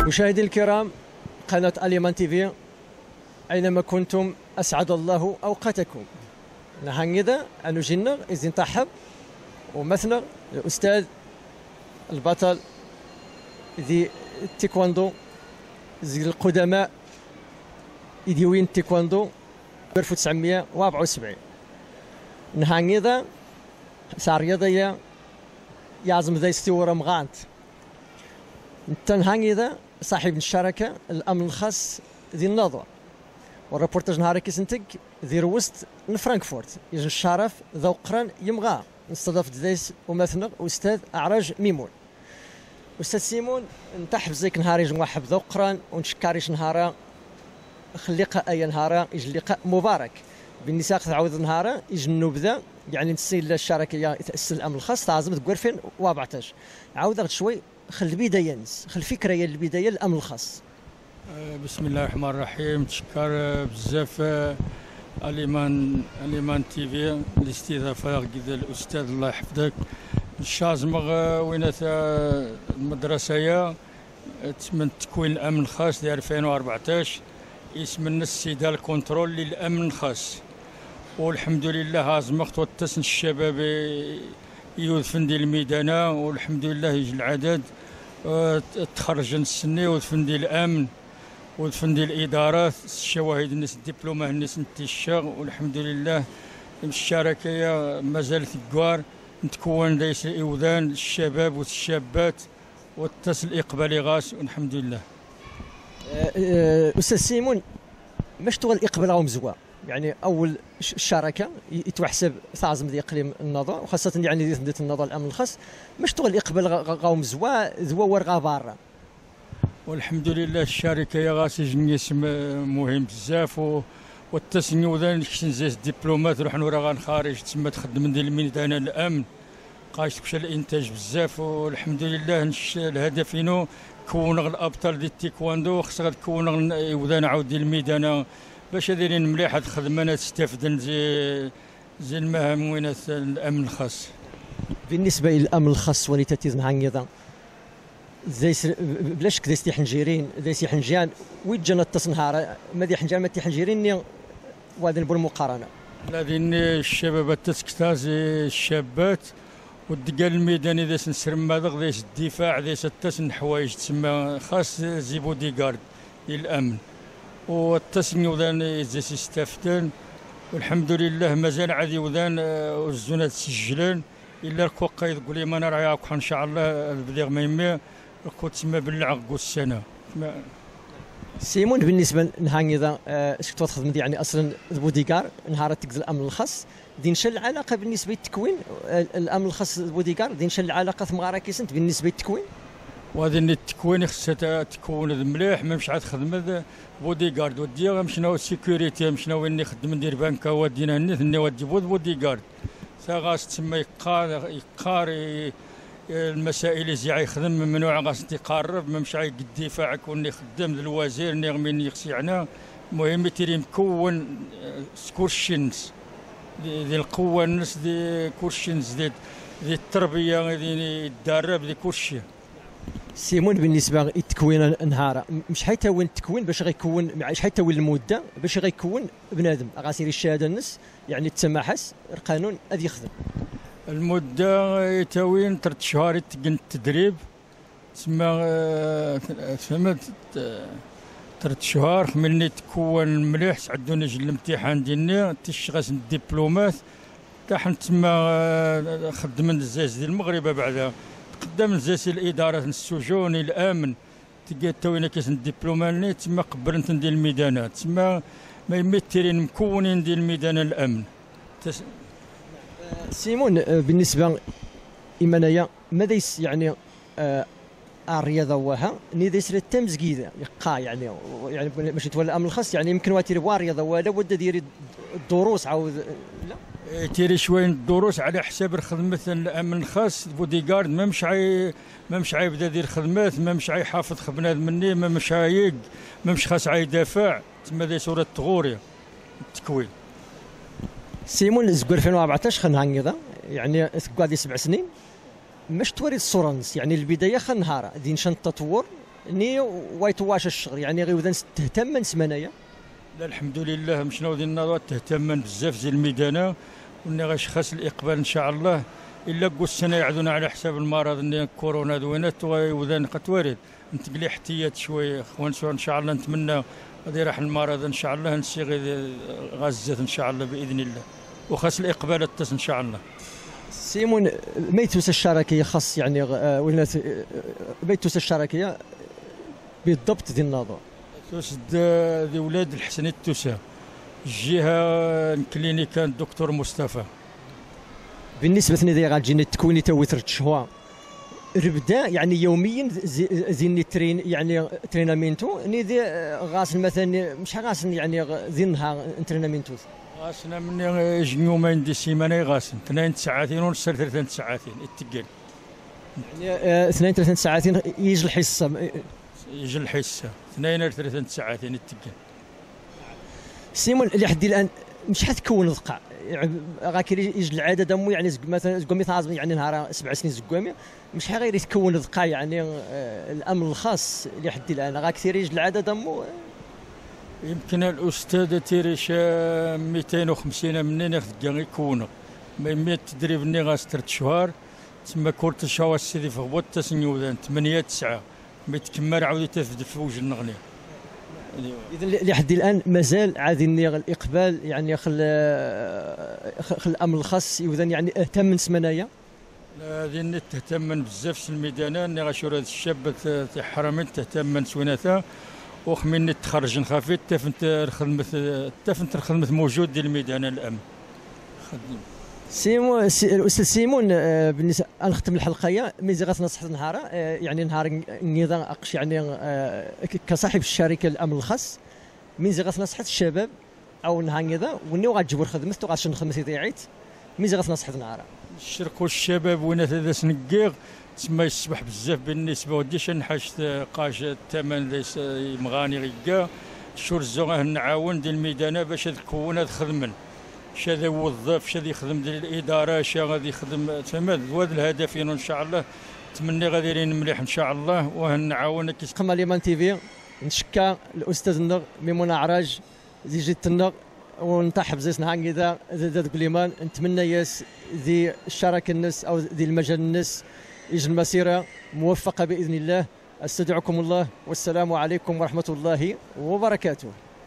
مشاهدي الكرام، قناة أليمان تيفي، أينما كنتم أسعد الله أوقاتكم. نهنجدا أنو جينا إذن تحب ومثنى الأستاذ البطل ذي التيكواندو ذي القدماء إديوين التيكواندو 1974. نهنجدا سار رياضية يعزم ذا استورة مغانت. نهنجدا صاحب الشركة الأمن الخاص ذي النظر، والريبورتاج نهاري كيسنتك ذي روست من فرانكفورت. يجن الشرف ذو قران يمغى نستضاف ديس ومثنى أستاذ أعراج ميمون. أستاذ سيمون نتحب زيك نهاري يجن واحد ذو قران ونشكاريش نهارا خليقة أي نهارا يجن لقاء مبارك بالنساء تعوض نهارا يجن نبذا يعني نسيل الشركة يتأسس الأمن الخاص تعزم تقول فين وابعتاش عاود شوي خل البداية خل فكرة هي البداية الأمن الخاص. بسم الله الرحمن الرحيم. تشكر بزاف أليمان تيفي الاستضافة كذا الأستاذ الله يحفظك. الشازمغ وين المدرسة من تكوين الأمن الخاص ديال 2014 اسم السيدة الكنترول للأمن الخاص، والحمد لله هازمغت وتسن الشباب يوذفن ديال الميدانة، والحمد لله يجي العدد تخرج السني وذفن الأمن وذفن الإدارات الشواهد الناس الدبلومة الناس نتيشا، والحمد لله الشركة مازال ثقوار نتكون ليس إوذان الشباب والشابات والتصل الإقبالي غاس والحمد لله. أستاذ سيمون، باش تغل الإقبال راهم زوا يعني أول الشركة يتوحسب تعزم ذي إقليم النظر، وخاصة يعني ذي النظر الأمن الخاص، باش تغل الإقبال راهم زوا ورغا بارا. والحمد لله الشركة يا غاسي جني اسم مهم بزاف والتسنيو ذا نكشنزاز دبلومات روح نورا خارج تسمى تخدم من الميدان الأمن قايش تكشى الإنتاج بزاف، والحمد لله الهدف إنه كون الأبطال ديال التيكواندو خصها تكون وذا نعاود ديال الميدان باش دايرين مليحة خدمة تستافدن زي المهام وين الأمن الخاص. بالنسبة للأمن الخاص ولي تتيزم هانيضا زي بلاش كذا سي حنجيرين زي سي حنجيان وين جانا التصنهار ما دي حنجان ما تي حنجيرين وهذا نبر مقارنة الذين الشباب التسكتاز الشابات والدقال الميداني ذا سنسرم ماذا ذا الدفاع ذا ستسن حوايج تسمى خاص زي بودي جارد للأمن والتسني وذان زي سيستفتن، والحمد لله مازال عادي وذان والزونات سجلان إلا الكوكا يقول لي ما نرى إن شاء الله البديغ ما يمي الكوت تسمى بالعقد السنة. سيمون بالنسبة نهانيضا اسكتو تخدم يعني أصلا بوديغار نهار تقزل الأمن الخاص دين شل العلاقة بالنسبة للتكوين الأمن الخاص بوديغار دين شل العلاقة ثمغارة كيسنت بالنسبة للتكوين، وهذا التكوين خصها تكون مليح ما مش عاد خدمة بوديغارد وديها مشنا سيكوريتي مشنا وين نخدم ندير بنكا ودينا هنا ودي بوديغارد غاس تسمى يقار المسائل اللي زي يخدم من نوع غاس تقرب ما مش عايق الدفاع كون يخدم الوزير نغمين يخسعنا المهم تيري مكون كورشينز ذي القوة الناس ذي كورشينز ذي التربية ذي الدرب ذي كورشي. سيمون بالنسبة للتكوين نهارا مش حيتوين التكوين باش غيكون مش حيتوين المدة باش غيكون بنادم غاسير الشهادة الناس يعني التماحس القانون أذ يخدم المدة يتوين 3 شهور يتقن التدريب تسمى فهمت 3 شهور من تكون مليح عندنا جل الامتحان ديالنا تشغس الدبلومات تاحن تسمى خدم الزاز ديال المغرب بعدها قدام الزاز الإدارة السجون الأمن تلقى توينا كاس الدبلومات تسمى قبرنت ديال الميدانات تسمى ما يمثلين مكونين ديال الميدان الأمن. سيمون بالنسبة إيمانيا ماذا يعني الرياضة وها ني ديس التمزقيده يقا يعني ماشي تولى الأمن الخاص يعني يمكن واتيري الرياضة ولا بد ديري الدروس عاود لا تيري شويه الدروس على حساب خدمة الأمن الخاص بوديغارد ما مش عايبدا يدير خدمات ما مش عايحافظ بنادم مني ما مش عايق ما مش خاص عايدافع تما ذي صورة تغوريا التكوين. سيمون زكور 2014 خن هانيضا يعني قاعد 7 سنين مش توري الصورة نس يعني البداية خن نهار دين شان التطور ني وايتواش الشغل يعني غير اذا تهتم من سمانيا. لا الحمد لله مشناو ديال النظر تهتم بزاف ديال الميدانه وني غيشخص الاقبال ان شاء الله الا قلت سنه يعدونا على حساب المرض ان كورونا دوينات وذا قد نتقلي احتياط شويه خوان ان شاء الله نتمنى غادي راح المرض ان شاء الله نسيغي غزات ان شاء الله باذن الله وخاص الاقبال التس ان شاء الله. سيمون ميتوس الشراكيه خاص يعني ولات ميتوس الشراكيه بالضبط ديال النظر توس دي ولاد الحسني التوسا الجهه الكلينيكا الدكتور مصطفى. بالنسبه لنا غتجينا تكويني تا 3 شهور ربدا يعني يوميا زين ترين يعني ترينامينتو ني دي غاسن مثلا مش غاسن يعني ذي النهار ترينامينتو غاسنا من يومين دي سيمانه غاسن 2 ساعات ونص 3 ساعات يتقل يعني 2 3 ساعات يجي الحصه 2 3 ساعات يتقل. سيمون لحد الان شحال تكون دقه غاكي يجي العاده دمو يعني مثلا زكومي يعني نهار 7 سنين زكومي مش غير يتكون دقه يعني الامن الخاص لحد الان غا كثير يجي العاده دمو. يمكن الاستاذ تيريش 250 منين يكونوا 100 تدريب ني غاس 3 شهور تما كورت شهور سيدي في هبوط تسنيو 8 9 بيتكمل عاود يتفد في وجه النغني. اذا لحد الان مازال عادي الاقبال يعني خل الامن الخاص اذا يعني اهتم من سمنايا. هذه تهتم من بزاف الميدان اني غاشور هذا الشاب تاع حرمين تهتم من سويناتها وخمين تخرج نخافي تفنت الخدمه موجود ديال الميدان الامن. سيمون الاستاذ سيمون بالنسبه نختم الحلقه ميزي غتنصح نهار يعني نهار النظام اقش يعني كصاحب الشركه الامن الخاص ميزي غتنصح الشباب او نهار النظام وني غتجبر خدمه وغتشن خدمه ديعيت ميزي غتنصح نهار الشرق والشباب وين هذا سنقيغ تسمى يصبح بزاف بالنسبه وديش نحاش قاش الثمن ليس مغاني غيكا شور الزوغه نعاون ديال الميدانه باش تكون هذا خدمه شاد يوظف شاد يخدم ديال الاداره شا غادي يخدم تمام هذا الهدفين ان شاء الله نتمنى غاديين مليح ان شاء الله وهنعاونك. قناه ليمان تي في نشكى الاستاذ النغ ميمون عراج زي جيت النغ ونطحب زي سنهان كذا زاد ليمان نتمنى ياس ذي الشراكه الناس او ذي المجال الناس يجي المسيره موفقه باذن الله. استودعكم الله والسلام عليكم ورحمه الله وبركاته.